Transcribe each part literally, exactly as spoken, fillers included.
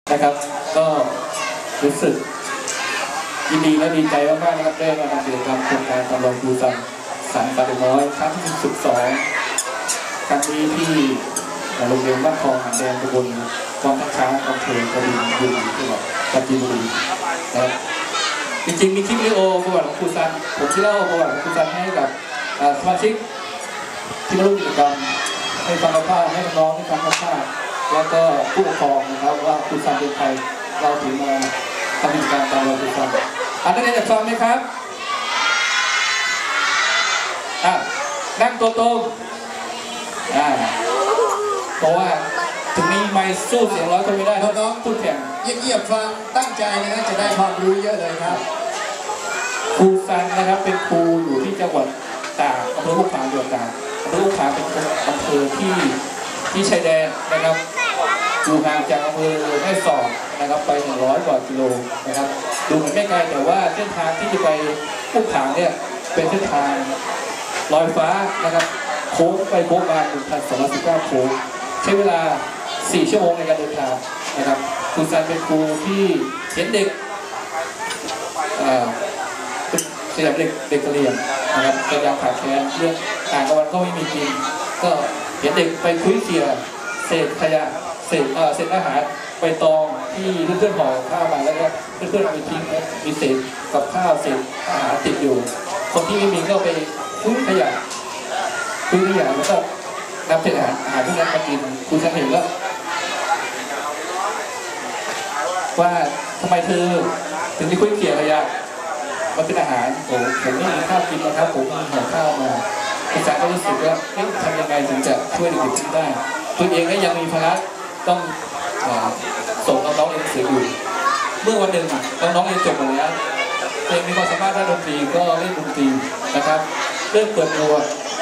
นะครับก็รู้สึกยินดีและดีใจมากๆนะครับได้มาทำกิจกรรมโครงการตำรวจภูสันสารปาน้อยครั้งที่สิบสองครั้งนี้ที่โรงเรียนบ้านคลองหางแดงตำบลวังท่าช้างอำเภอกบินบุรีจังหวัดปราจีนบุรีนะครับจริงๆมีคลิปวิดีโอประวัติของครูซันผมที่เล่าประวัติของครูซันให้กับสมาชิกที่มาร่วมกิจกรรมให้ฟังคร่าวๆให้น้องๆให้ฟังคร่าวๆแล้วก็ผู้ปกครองนะครับว่าครูซันเป็นใครเราถึงมาทำกิจกรรมตามเราครูซันอ่านได้ในฟังไหมครับอ่ะนั่งตัวตรงอ่าเพราะว่าถึงนี้ไม่สู้เสียงร้อยคนไม่ได้น้องพูดแข่งเงียบๆฟังตั้งใจนะจะได้ความรู้เยอะเลยครับครูซันนะครับเป็นครูอยู่ที่จังหวัดตากอำเภอภูผาจังหวัดตากอำเภอภูผาเป็นอำเภอที่ที่ชายแดนนะครับอยู่ห่างจากอำเภอแม่สอดนะครับไปหนึ่งร้อยกว่ากิโลนะครับดูเหมือนไม่ไกลแต่ว่าเส้นทางที่จะไปภูผาเนี่ยเป็นเส้นทางลอยฟ้านะครับโค้งไปโค้งมาหนึ่งพันสองร้อยสิบเก้าโค้งใช้เวลาสี่ชั่วโมงในการเดินทางนะครับครูซันเป็นครูที่เห็นเด็กเสียเด็กเด็กเรียนนะครับพยายามขาดแคลนเรื่องอ่านกลางวันก็ไม่มีกินก็เห็นเด็กไปคุยเกี่ยเศษขยะเศษเศษอาหารไปตองที่เพื่อนๆห่อข้าวมาแล้วก็เพื่อนๆเอาไปทิ้งมีเศษกับข้าวเศษอาหารติดอยู่คนที่ไม่มีก็ไปคุยขยะคุยขยะแล้วก็นำเศษอาหารอาหารพวกนั้นมากินคุณจะเห็นว่าว่าทำไมเธอถึงได้คุยเกี่ยขยะมันเป็นอาหารผมผมไม่มีข้าวกินนะครับผมมีห่อข้าวมาอาจารย์ก็รู้สึกว่าทำยังไงถึงจะช่วยเด็กๆได้ตัวเองก็ยังมีภาระต้องส่งน้องๆเรียนหนังสืออยู่เมื่อวันหนึ่งน้องๆเรียนจบหมดแล้วเองมีความสามารถด้านดนตรีก็เล่นดนตรีนะครับเริ่มเปิดตั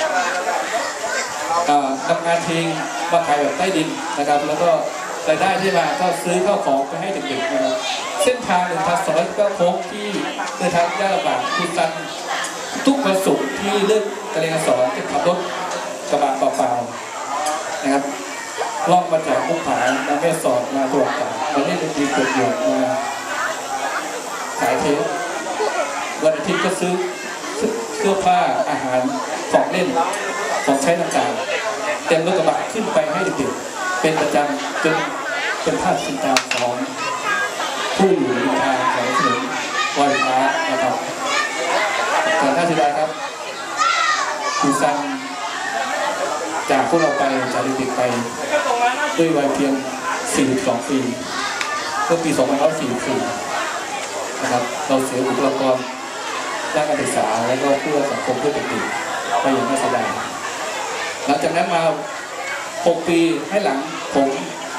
วนำงานเพลงมาขายแบบใต้ดินนะครับแล้วก็รายได้ที่มาก็ซื้อข้าวของไปให้เด็กๆนะครับเส้นทางหนึ่งพันสองร้อยเก้าโค้งที่เดินทางยากลำบากคุณซันทุกวันศุกร์ที่เลิกการเรียนการสอนจะขับรถกระบะเปล่าๆนะครับล่องมาจากภูผามาแม่สอดมาตรวจตามาเล่นดนตรีเปิดหยกมาขายเทปวันอาทิตย์ก็ซื้อเสื้อผ้าอาหารของเล่นของใช้ต่างๆเต็มรถกระบะขึ้นไปให้เด็กๆเป็นประจำจนเป็นภาพชินตาของผู้อยู่ริมทางของถนนลอยฟ้านะครับก่อนท่าสุดาครับครูซันจากพวกเราไปจากเด็กๆไปด้วยวัยเพียงสี่สิบสองปีเมื่อปีสองพันห้าร้อยสี่สิบสี่นะครับเราเสียบุคลากรด้านการศึกษาและก็เพื่อสังคมเพื่อเด็กๆไปอย่างน่าเสียดายหลังจากนั้นมาหกปีให้หลังผม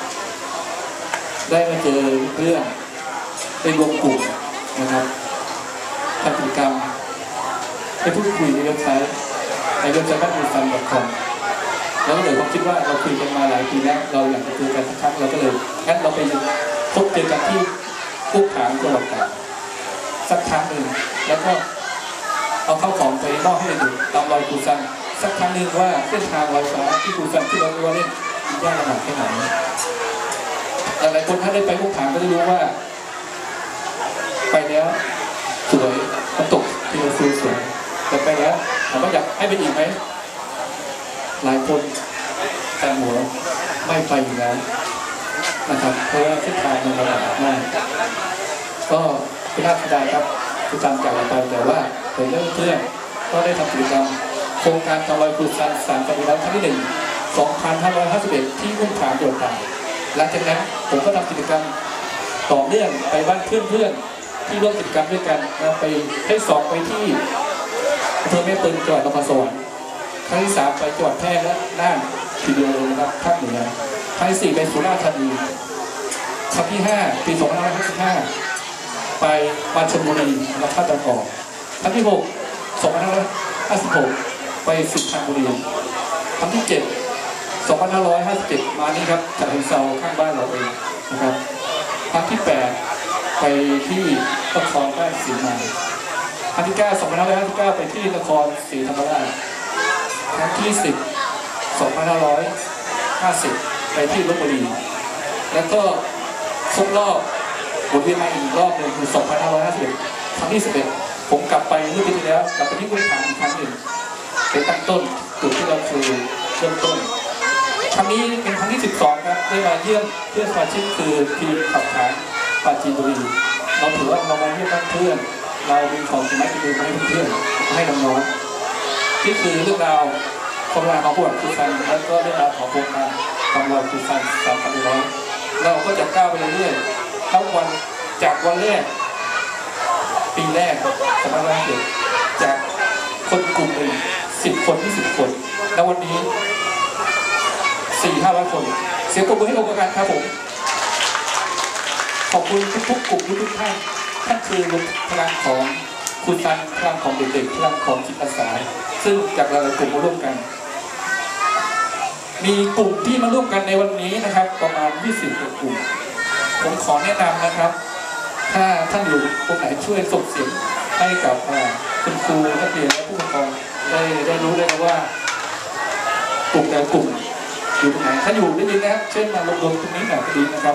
ได้มาเจอเรื่องเป็นรวมกลุ่มนะครับทำกิจกรรมไปพูดคุยในเว็บไซต์ในเว็บไซต์บ้านครูซัน ดอท คอม แล้วก็เลยผมคิดว่าเราคุยกันมาหลายปีแล้วเราอยากจะเจอกันสักครั้งเราก็เลยงั้นเราไปพบเจอกันที่ภูผาจังหวัดตากสักครั้งหนึ่งแล้วก็เอาเข้าของไปมอบให้เด็กตามรอยครูซันสักครั้งหนึ่งว่าเส้นทางลอยฟ้าที่ครูซันที่เราเล่นยากลำบากแค่ไหนหลายคนถ้าได้ไปภูผาก็จะรู้ว่าไปแล้วสวยมันตกที่เราสวยแต่ไปแล้วถามว่าอยากให้ไปอีกไหมหลายคนแต่หัวไม่ไปอยู่แล้วนะครับเพราะว่าเส้นทางมันลำบากมากก็เป็นน่าเสียดายครับครูซันจากเราไปแต่ว่าผมเริ่มเพื่อนก็ได้ทำกิจกรรมโครงการตะลอยครูซันสารปฏิบัติครั้งที่หนึ่งสองพันห้าร้อยห้าสิบเอ็ดที่ภูผาจังหวัดตากหลังจากนั้นผมก็ทำกิจกรรมต่อเนื่องไปบ้านเพื่อนๆที่ร่วมกิจกรรมด้วยกันนะไปให้สอบไปที่อำเภอแม่ปืนจังหวัดนครสวรรค์ครั้งที่สามไปจังหวัดแพร่และน่านทีเดียวเลยนะครับภาคเหนือครั้งที่สี่ไปสุราษฎร์ธานีครั้งที่ห้าปีสองพันห้าร้อยห้าสิบห้าไปมาชลบุรีและภาคตะวันออกครั้งที่หกสองพันห้าร้อยห้าสิบหกไปสุพรรณบุรีครั้งที่เจ็ดสองพันห้าร้อยห้าสิบเจ็ดมานี่ครับฉะเชิงเทราข้างบ้านเราเองนะครับครั้งที่แปดไปที่นครราชสีมาครั้งที่เก้าสองพันห้าร้อยห้าสิบเก้าไปที่นครศรีธรรมราชครั้งที่สิบสองพันห้าร้อยห้าสิบไปที่ลพบุรีแล้วก็สรบรอบหมุนเวียนมาอีกรอบหนึ่งคือสองพันห้าร้อยห้าสิบครั้งที่สิบเอ็ดผมกลับไปเมื่อปีที่แล้วกลับไปที่พื้นฐานอีกครั้งหนึ่งเป็นตั้งต้นจุดที่เราเคยเริ่มต้นครั้งนี้เป็นครั้งที่สิบสองครับได้มาเยี่ยมเพื่อนสมาชิกคือทีมขับขานปราจีนบุรีเราถือว่าเรามาเยี่ยมเพื่อนเรามีของสมัยที่ดีมาให้เพื่อนให้น้องๆนี่คือเรื่องราวของราวของพวกคือฟันแล้วก็เรื่องราวของโครงการทำเราคือฟันสามพันร้อยเราก็จะก้าวไปเรื่อยๆทั้งวันจากวันแรกปีแรกสมัยแรกเด็กจากคนกลุ่มหนึ่งสิบคนที่สิบคนแล้ววันนี้สี่ห้าร้อยคนเสียงปรบมือให้องค์การครับผมขอบคุณทุกๆกลุ่มทุกๆท่านท่านคือพลังของคุณฟันพลังของเด็กๆพลังของจิตอาสาซึ่งจากหลายๆกลุ่มมาร่วมกันมีกลุ่มที่มาร่วมกันในวันนี้นะครับประมาณยี่สิบกลุ่มผมขอแนะนำนะครับถ้าท่านอยู่ตรงไหนช่วยส่งเสียงให้กับคุณครูนักเรียนและผู้ปกครองได้ได้รู้ได้ว่ากลุ่มแต่กลุ่มอยู่ตรงไหนถ้าอยู่ได้ยินนะครับเช่นมารวมๆตรงนี้หน่อยก็ดีนะครับ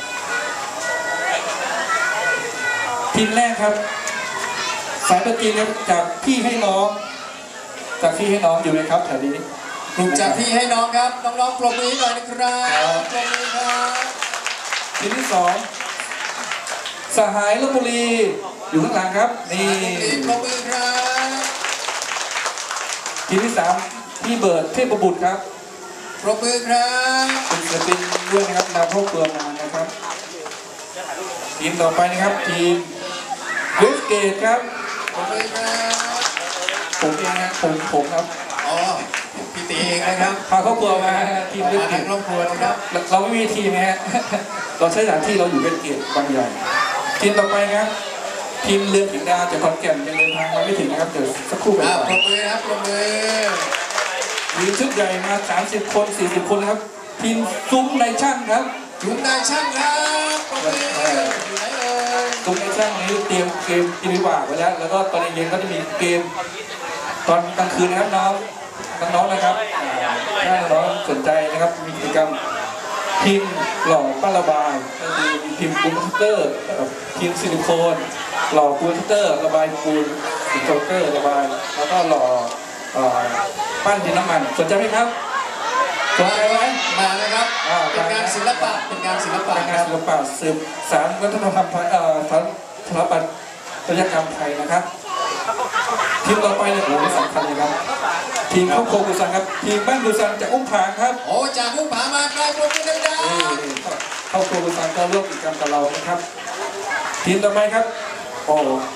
ทีมแรกครับสายประจีนครับจากพี่ให้น้องจากพี่ให้น้องอยู่ไหมครับแถวนี้กลุ่มจากพี่ให้น้องครับน้องๆปรบมือหน่อยนะครับปรบมือครับทีมที่สองสหายลพบุรีอยู่ข้างหลังครับนี่ปรบมือครับทีมที่สามพี่เบิร์ดเทพบุตรครับปรบมือครับเป็นศิลปินด้วยนะครับนำครอบครัวมานะครับทีมต่อไปนะครับทีมเวสเกตครับปรบมือครับผมเองนะผมผมครับอ๋อพี่ตีเองนะครับพาครอบครัวมาทีมเวสเกตครอบครัวนะครับเราไม่มีทีมนะฮะเราใช้สถานที่เราอยู่เวสเกตบางใหญ่ทีมต่อไปครับทีมเรือถึงดาวจากขอนแก่นยังเดินทางมาไม่ถึงนะครับเดี๋ยวสักครู่ไปปรบมือครับปรบมือทีมชุดใหญ่มาสามสิบคนสี่สิบคนครับทีมซุ้มในช่างครับซุ้มในช่างครับปรบมืออยู่ไหนเอ่ยซุ้มในช่างนี้เตรียมเกมกีฬาไว้แล้วแล้วก็ตอนเย็นก็จะมีเกมตอนกลางคืนนะครับน้องน้องนะครับถ้าน้องสนใจนะครับมีกิจกรรมทีมหล่อป้าระบายก็คือทีมปูนคัตเตอร์ทีมซิลิโคนหล่อปูนคัตเตอร์ระบายปูนสีโจเกอร์ระบายแล้วก็หล่อปั้นดินน้ำมันสนใจไหมครับสนใจไหมมาเลยครับเป็นงานศิลปะเป็นงานศิลปะงานศิลปะสืบสานวัฒนธรรมไทยสถาปัตยกรรมไทยนะครับทีมต่อไปเนี่ยโอ้โหสำคัญเลยครับทีมครอบครัวกุศลครับทีมบ้านกุศลจากอุ้มผางครับโอ้จากอุ้มผางมาไกลโปรตีนดังครอบครัวกุศลก็ร่วมกิจกรรมกับเรานะครับทีมต่อไปครับโอ้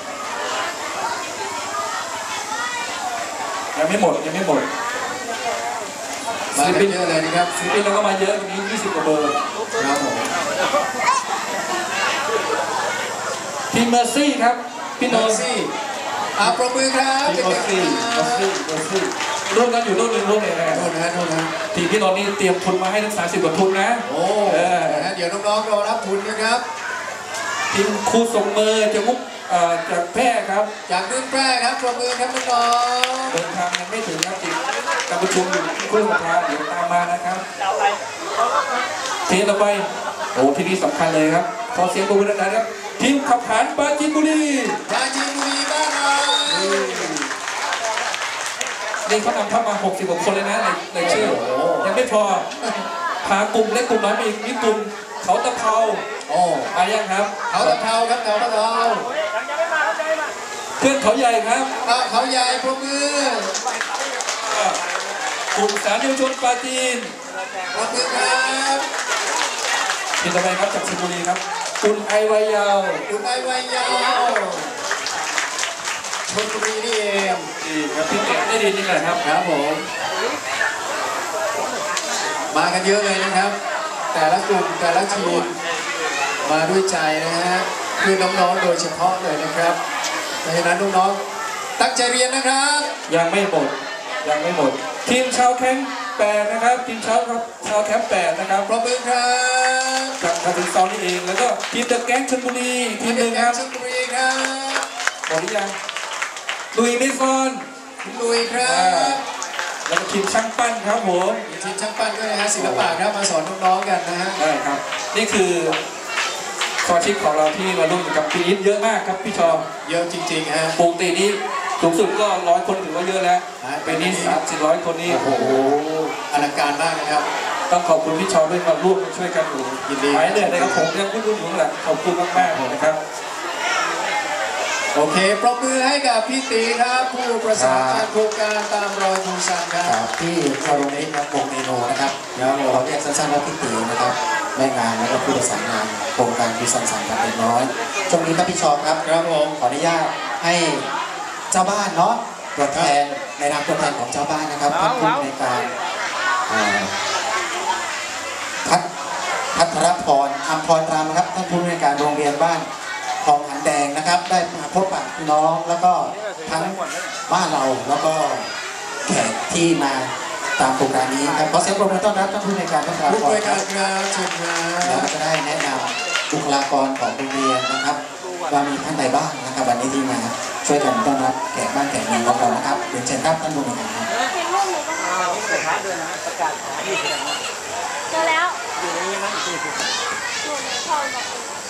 ยังไม่หมดยังไม่หมดมาเยอะเลยนะครับศิลปินเราก็มาเยอะวันนี้ยี่สิบกว่าเบอร์ครับผมทีมเมอร์ซี่ครับพี่โนซี่อาปรบมือครับทีมเมอร์ซี่เมอร์ซี่เมอร์ซี่ร่วมกันอยู่ร่วมหนึ่งร่วมเลยนะครับร่วมนะร่วมนะทีมพี่โนนี่เตรียมทุนมาให้ทั้งสามสิบกว่าทุนนะโอ้เดี๋ยวน้องๆรอรับทุนนะครับทีมครูส่งเมอร์จากมุกจากแพร่ครับจากเมืองแพร่ครับปรบมือครับน้องๆเดินทางยังไม่ถึงครับทีมการประชุมอยู่ที่คู่สภาเดี๋ยวตามมานะครับทีมต่อไปโอ้ที่นี่สำคัญเลยครับขอเสียงปรบมือดังๆครับทีมขับขานปราจีนบุรีปราจีนบุรีบ้านเรานี่เขานำเข้ามาหกสิบกว่าคนเลยนะในในชื่อยังไม่พอพากลุ่มเล็กกลุ่มน้อยมีมีกลุ่มเขาตะเภาโอ้มายังครับเขาตะเภาครับเขาตะเภาเพื่อนเขาใหญ่ครับเขาใหญ่ปรบมือกลุ่มสารเยาวชนปราจีนปรบมือครับทีมต่อไปครับจากสิงห์บุรีครับอุ่นไอวัยยาวอุ่นไอวัยยาวชลบุรีนี่เองดีครับพี่เก่งได้ดีจริงเลยครับครับผมมากันเยอะเลยนะครับแต่ละกลุ่มแต่ละทีมมาด้วยใจนะฮะคือน้องๆโดยเฉพาะเลยนะครับเพราะฉะนั้นน้องๆตั้งใจเรียนนะครับยังไม่หมดยังไม่หมดทีมชาวแคมป์แปดนะครับทีมชาวครับชาวแคมป์แปดนะครับปรบมือครับจากทางถึงตอนนี้เองแล้วก็ทีมเดอะแก๊งชลบุรีทีมหนึ่งครับชลบุรีครับหมดหรือยังลุยมิซอนลุยครับแล้วก็ทีมช่างปั้นครับผมทีมช่างปั้นด้วยนะฮะศิลปะครับมาสอนน้องๆกันนะฮะได้ครับนี่คือสมาชิกของเราที่มาร่วมกับปีนี้เยอะมากครับพี่ชอเยอะจริงๆฮะปกตินี้สูงสุดก็ร้อยคนถือว่าเยอะแล้วปีนี้สามสี่ร้อยคนนี้โอ้โหอลังการมากนะครับต้องขอบคุณพี่ชอด้วยมาร่วมช่วยกันอยู่ยินดีหายเหนื่อยนะครับผมยังรุ่นอยู่แหละขอบคุณมากๆนะครับโอเคปรบมือให้กับพี่ตีครับผู้ประสานงานโครงการตามรอยครูซันครับที่คารนิครับวงเนโนนะครับเราเรียกสั้นๆว่าพี่ตีนะครับแม่งานและก็ผู้ประสานงานโครงการครูซันสามพันเด็กน้อยช่วงนี้ครับพี่ชอครับครับผมขออนุญาตให้เจ้าบ้านเนาะตัวแทนในนามตัวแทนของเจ้าบ้านนะครับท่านผู้ในการพัฒพัทรพรอัมพรรามครับท่านผู้ในการโรงเรียนบ้านคลองหันแดงนะครับได้มาพบปะพี่น้องแล้วก็ทั้งบ้านเราแล้วก็แขกที่มาตามโครงการนี้ครับขอเสียงปรบมือต้อนรับท่านผู้ในการพัฒนาผู้ในการครับเชิญครับแล้วจะได้แนะนำบุคลากรของโรงเรียนนะครับว่ามีท่านใดบ้างนะครับวันนี้ที่มาช่วยกันต้อนรับแขกบ้านแขกเมืองของเรานะครับเรียนเชิญครับท่านผู้ในการครับเจอแล้วอยู่ในนี้มั้งอยู่ในพอบอก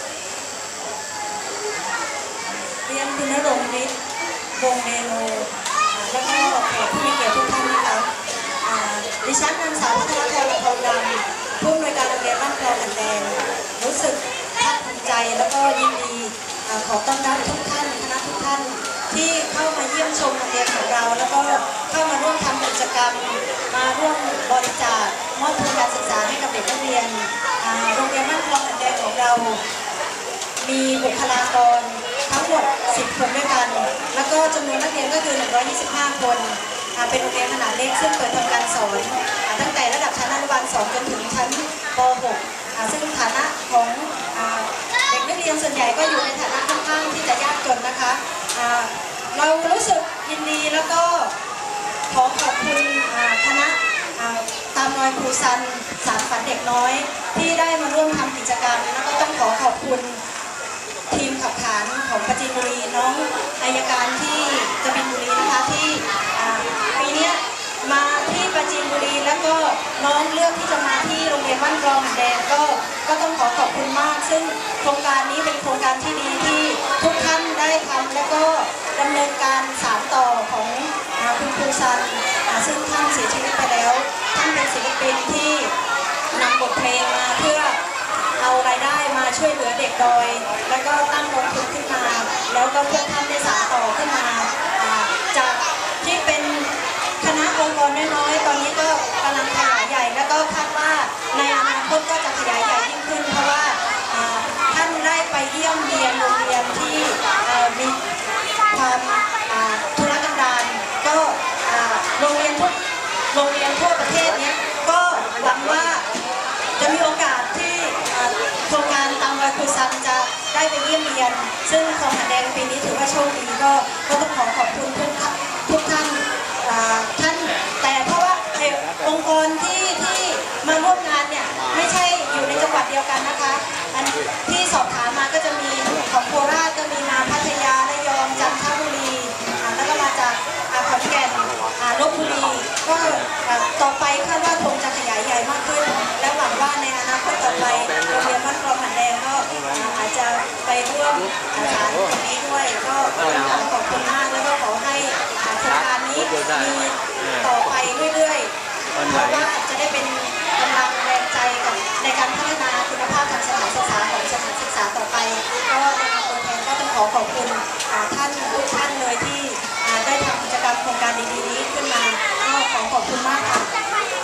เรียนคุณณรงค์ฤทธิ์วงเมโนแล้วก็แขกผู้มีเกียรติทุกท่านนะคะดิฉันนางสาวพัทรพรทองดำผู้อำนวยการโรงเรียนบ้านคลองหันแดงรู้สึกภาคภูมิใจแล้วก็ยินดีขอต้อนรับทุกท่านคณะทุกท่านที่เข้ามาเยี่ยมชมโรงเรียนของเราแล้วก็เข้ามาร่วมทำกิจกรรมมาร่วมบริจาคมอบทุนการศึกษาให้กับเด็กนักเรียนโรงเรียนบ้านคลองหันแดงของเรามีบุคลากรทั้งหมดสิบคนด้วยกันแล้วก็จำนวนนักเรียนก็คือหนึ่งร้อยยี่สิบห้าคนเป็นโรงเรียนขนาดเล็กซึ่งเปิดทำการสอนตั้งแต่ระดับชั้นอนุบาลสองจนถึงชั้นป หกซึ่งฐานะของเด็กนักเรียนส่วนใหญ่ก็อยู่ในฐานะค่อนข้างที่จะยากจนนะคะเรารู้สึกยินดีแล้วก็ขอขอบคุณคณะตามรอยครูซันสารฝันเด็กน้อยที่ได้มาร่วมทำกิจกรรมแล้วก็ต้องขอขอบคุณทีมขับขานของปราจีนบุรีน้องอัยการที่กบินบุรีนะคะที่ปีนี้มาที่ปราจีนบุรีแล้วก็น้องเลือกที่จะมาที่โรงเรียนบ้านคลองหันแดงก็ก็ต้องขอขอบคุณมากซึ่งโครงการนี้เป็นโครงการที่ดีที่ทุกท่านได้ทำแล้วก็ดำเนินการสานต่อของคุณครูซันซึ่งท่านเสียชีวิตไปแล้วท่านเป็นศิลปินที่นำบทเพลงมาเพื่อเอารายได้มาช่วยเหลือเด็กดอยแล้วก็ตั้งกองทุนขึ้นมาแล้วก็พวกท่านได้สานต่อขึ้นมาจากที่เป็นคณะองค์กรน้อยๆตอนนี้ก็กำลังขยายใหญ่แล้วก็คาดว่าในอนาคตก็จะขยายใหญ่ยิ่งขึ้นเพราะว่าท่านได้ไปเยี่ยมเยียนโรงเรียนที่มีความทุรกันดารก็โรงเรียนทุกโรงเรียนทั่วประเทศนี้ก็หวังว่าจะมีโอกาสที่โครงการตามรอยครูซันจะได้ไปเยี่ยมเยียนซึ่งคลองหันแดงปีนี้ถือว่าโชคดีก็ก็ต้องขอขอบคุณทุกทุกท่านท่านแต่เพราะว่าองค์กรที่ที่มาร่วมงานเนี่ยไม่ใช่อยู่ในจังหวัดเดียวกันนะคะอันที่สอบถามมาก็จะมีของโคราชก็มีมาพัทยาระยองจันทบุรีแล้วก็มาจากขอนแก่นลพบุรีก็ต่อไปคาดว่าคงจะขยายใหญ่มากขึ้นและหวังว่าในอนาคตต่อไปโรงเรียนบ้านคลองหันแดงก็อาจจะไปร่วมฐานตรงนี้ด้วยก็ขอบคุณมากแล้วก็ขอให้โครงการนี้มีต่อไปเรื่อยๆเพราะว่าจะได้เป็นกำลังแรงใจกับในการพัฒนาคุณภาพทางสถานศึกษาของสถานศึกษาต่อไปก็ในนามตัวแทนก็ต้องขอขอบคุณท่านทุกท่านเลยที่ได้ทำกิจกรรมโครงการดีๆนี้ขึ้นมาก็ขอขอบคุณมากค่ะ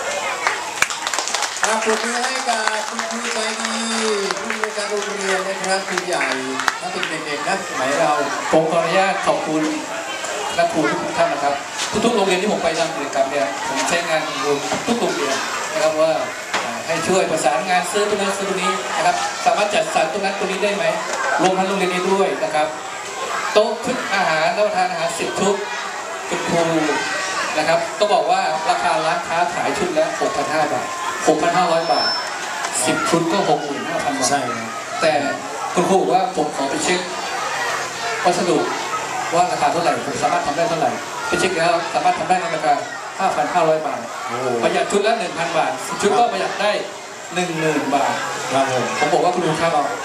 ขอบคุณให้กับคุณครูใจดีผู้ในการโรงเรียนนะครับครูใหญ่ถ้าเป็นเด็กๆนะสมัยเราผมขออนุญาตขอบคุณและครูทุกท่านนะครับทุกๆโรงเรียนที่ผมไปทำกิจกรรมเนี่ยผมใช้งานทุกโรงเรียนนะครับว่าให้ช่วยประสานงานซื้อตรงนั้นซื้อตรงนี้นะครับสามารถจัดสรรตรงนั้นตรงนี้ได้ไหมรวมทั้งโรงเรียนนี้ด้วยนะครับโต๊ะชุดอาหารรับประทานอาหารสิบชุดคุณครูนะครับก็บอกว่าราคาร้านค้าขายชุดละ หกพันห้าร้อย บาท หกพันห้าร้อย บาทสิบชุดก็ หกหมื่นห้าพัน บาทใช่แต่คุณครูบอกว่าผมขอไปเช็ควัสดุว่าราคาเท่าไหร่ผมสามารถทำได้เท่าไหร่ไปเช็คแล้วสามารถทำได้ในราคา ห้าพันห้าร้อย บาทประหยัดชุดละ หนึ่งพัน บาทชุดก็ประหยัดได้ หนึ่งหมื่น บาทครับผมผมบอกว่าคุณครูครับเอา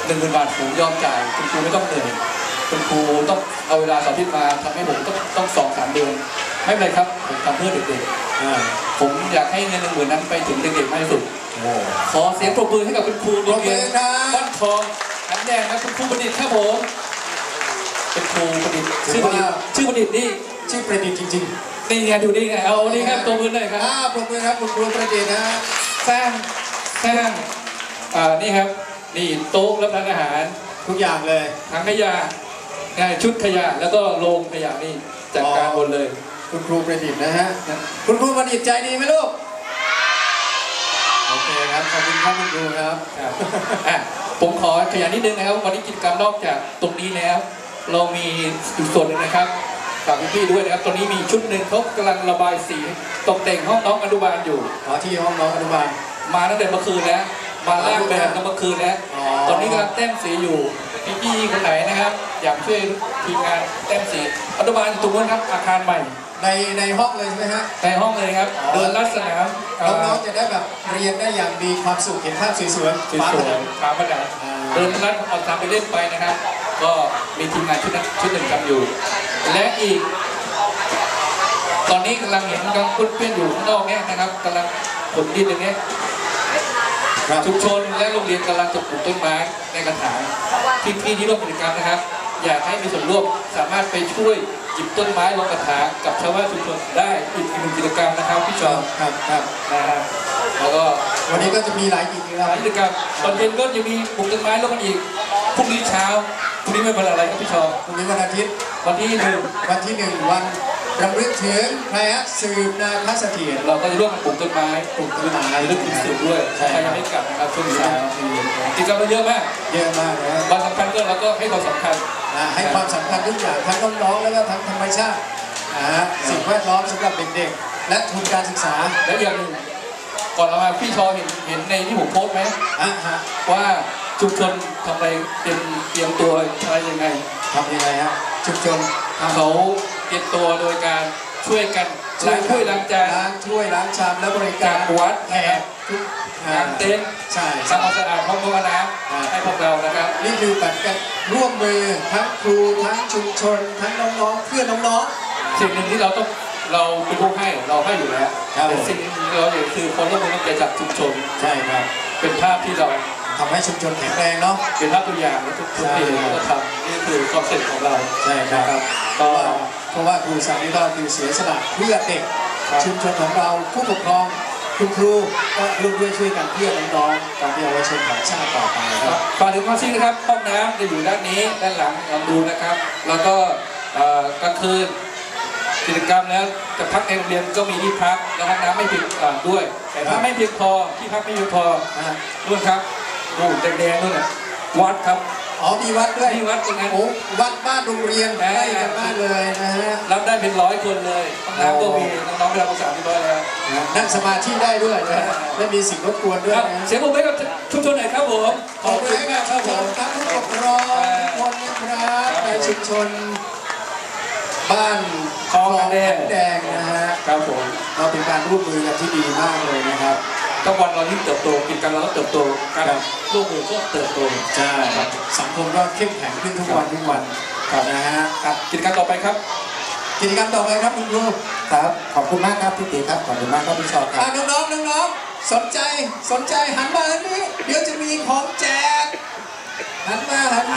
หนึ่งหมื่นบาทผมยอมจ่ายคุณครูไม่ต้องเหนื่อยคุณครูต้องเอาเวลาสาธิตมาทำให้ผมต้องต้องสองสามเดือนไม่เป็นไรครับผมทำเพื่อเด็กๆผมอยากให้เงินหนึ่งหมื่นนั้นไปถึงเด็กๆมากที่สุดขอเสียงปรบมือให้กับคุณครูโรงเรียนบ้านทองขันแดงนะคุณครูประดิษฐ์ครับผมเป็นครูประดิษฐ์ชื่อประดิษฐ์ชื่อประดิษฐ์นี่ชื่อประดิษฐ์จริงนี่ไงดูนี่ไงเอานี่ครับตัวมือหน่อยครับๆอ่าปรบมือครับคุณครูประดิษฐ์นะฮะสร้างสร้างอ่านี่ครับนี่โต๊ะรับประทานอาหารทุกอย่างเลยถังขยะงานชุดขยะแล้วก็โรงขยะนี่จัดการหมดเลยคุณครูประดิษฐ์นะฮะคุณครูประดิษฐ์ใจดีไหมลูกโอเคครับขอบคุณครับคุณครูครับครับอ่ะผมขอขยายนิดนึงนะครับวันนี้กิจกรรมนอกจากตรงนี้แล้วเรามีอีกส่วนหนึ่งนะครับฝากพี่ๆด้วยนะครับตอนนี้มีชุดหนึ่งเขากำลังระบายสีตกแต่งห้องน้องอนุบาลอยู่ขอที่ห้องน้องอนุบาลมาตั้งแต่เมื่อคืนแล้วมาล่างแบบตั้งเมื่อคืนแล้วอ๋อตอนนี้กำลังแต้มสีอยู่พี่ๆคนไหนนะครับอยากช่วยทีมงานแต้มสีอนุบาลอยู่ตรงนู้นครับอาคารใหม่ในในห้องเลยใช่ไหมฮะในห้องเลยครับเดินลัดสนามน้องๆจะได้แบบเรียนได้อย่างมีความสุขเห็นภาพสวยๆสวยฟ้าสผวยนังๆขาประดับเดินลัดเอาตามไปเล่นไปนะครับ ก็มีทีมงานชุดนั้นชุดหนึ่งทำอยู่ และอีก ตอนนี้กำลังเห็นกำลังพุ่นเปี้ยนอยู่ข้างนอกเนี่ยนะครับกำลังขนดินตรงนี้ครับชุมชนและโรงเรียนกำลังจะปลูกต้นไม้ในกระถางที่พี่ที่ร่วมกิจกรรมนะครับ อยากให้มีส่วนร่วมสามารถไปช่วยหยิบต้นไม้ลงกระถางกับชาวบ้านชุมชนได้อีกหนึ่งกิจกรรมนะครับพี่จอมครับครับนะครับแล้วก็วันนี้ก็จะมีหลายกิจกรหรมลายกิจกรรมตอนเย็นก็จะมีปลูกต้นไม้ร่วมกันอีกพรุ่งนี้เช้าพรุ่งนี้ไม่เป็นอะไรครับพี่ชอพรุ่งนี้วันอาทิตย์วันที่หนึ่งวันที่หนึ่งวันรำลึกถึงใครฮะสืบนาคเสถียรเราก็จะร่วมกันปลูกต้นไม้ปลูกต้นไม้เรื่องกินสืบด้วยใช่ใครคยัรับงไม่กลับนะครับช่วงเช้ากิจกรรมเราเยอะมากเยอะมากนะวันสำคัญก็เราก็ให้ความสำคัญอ่าให้ความสำคัญทุกอย่างทั้งน้องๆแล้วก็ทั้งธรรมชาติอ่าสิ่งแวดล้อมสำหรับเด็กๆและทุนการศึกษาและอย่างหนึ่งก่อนเรามาพี่ชอเห็นเห็นในที่ผมโพสต์ไหมอ่ะฮะว่าชุมชนทำอะไรเตรียมเตรียมตัวอะไรยังไงทำยังไงฮะชุมชนทำเขาเตรียมตัวโดยการช่วยกันล้างถ้วยล้างจานล้างถ้วยล้างชามและบริการจากวัดแขกทุกอ่กางเต็นท์ใช่ทำความสะอาดห้องน้ำน้ำให้พวกเรานะครับนี่คือแบบกันร่วมมือทั้งครูทั้งชุมชนทั้งน้องๆเพื่อนน้องสิ่งหนึ่งที่เราต้องเราเป็นผู้ให้เราให้อยู่แล้วครับแต่สิ่งหนึ่งที่เราอยากคือคนร่วมมือต้องใจจากชุมชนๆใช่ครับเป็นภาพที่เราทำให้ชุมชนแข็งแรงเนาะเป็นภาพตัวอย่างและทุกทุกเพจเราทำนี่คือความสำเร็จของเราใช่ครับเพราะว่าเพราะว่าครูสานิก็คือเสียสละเพื่อเด็กครับชุมชนของเราผู้ปกครองคุณครูก็ร่วมด้วยช่วยกันเพื่อน้องๆการเยาวชนของชาติต่อไปครับฝากถึงความซิ่งนะครับห้องน้ำจะอยู่ด้านนี้ด้านหลังลองดูนะครับ แล้วก็เอ่อกลางคืนกิจกรรมแล้วจะพักในโรงเรียนก็มีที่พักแล้วห้องน้ำไม่เพียงอ่าด้วย แต่ถ้าไม่เพียงพอที่พักไม่เพียงพอนะฮะนู่นครับดูแดงๆนู่นน่ะวัดครับอ๋อมีวัดด้วยที่วัดตรงนั้นโอ้วัดบ้านโรงเรียนใกล้กันมากเลยนะฮะรับได้เป็นร้อยคนเลยห้องน้ำก็มีน้องๆไปรับภาษาที่บ้านแล้วนั่งสมาธิได้ด้วยนะฮะไม่มีสิ่งรบกวนด้วยครับนะเสียงปรบมือให้กับชุมชนหน่อยครับผมขอบคุณมากครับผมทั้งผู้ปกครองทุกคนนะครับในชุมชนบ้านคลองแดงแดงนะฮะครับผมเราเป็นการร่วมมือกันที่ดีมากเลยนะครับทุกวันเรายิ่งเติบโตกิจกรรมเราก็เติบโตการร่วมมือก็เติบโตใช่ครับสังคมก็เข้มแข็งขึ้นทุกวันทุกวันครับนะฮะครับกิจกรรมต่อไปครับกิจกรรมต่อไปครับคุณครูครับ ขอบคุณมากครับพี่ตีครับ ขอบคุณมากครับพี่ชอคอ่ะรับน้องๆน้องๆสนใจสนใจหันมาทางนี้เดี๋ยวจะมีของแจกหันมาหัน